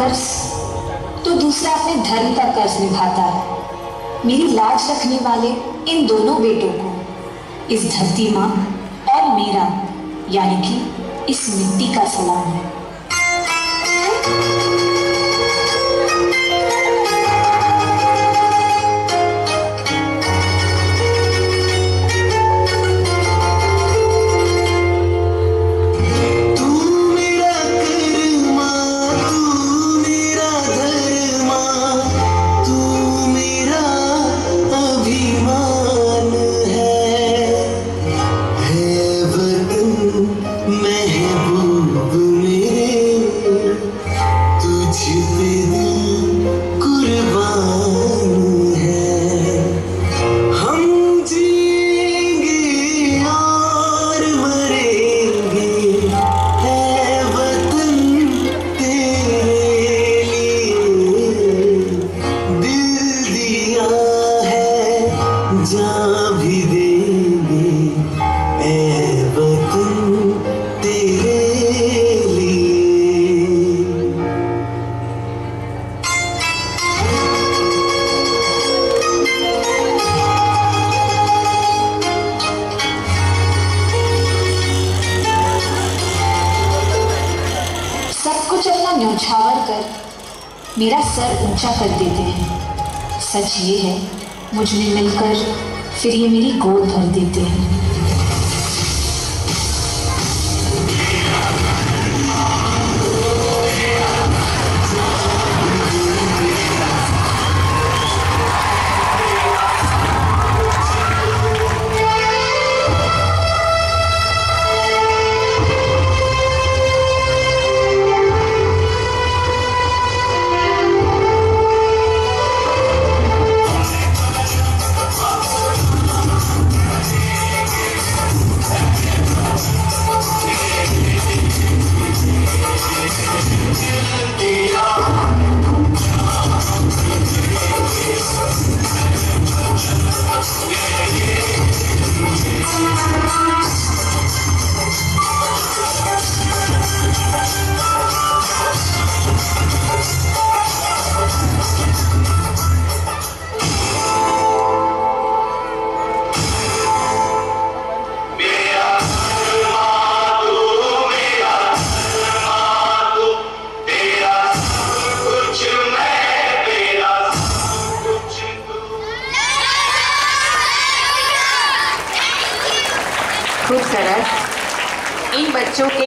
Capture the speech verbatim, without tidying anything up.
कर्ज तो दूसरा अपने धर्म का कर्ज निभाता है। मेरी लाज रखने वाले इन दोनों बेटों को इस धरती माँ और मेरा यानी कि इस मिट्टी का सलाम है। जा भी देंगे ऐ वतन तेरे लिए। सब कुछ अपना न्यौछावर कर मेरा सर ऊंचा कर देते हैं। सच ये है मुझ में मिलकर फिर ये मेरी गोद भर देते हैं। खूब सरस। इन बच्चों के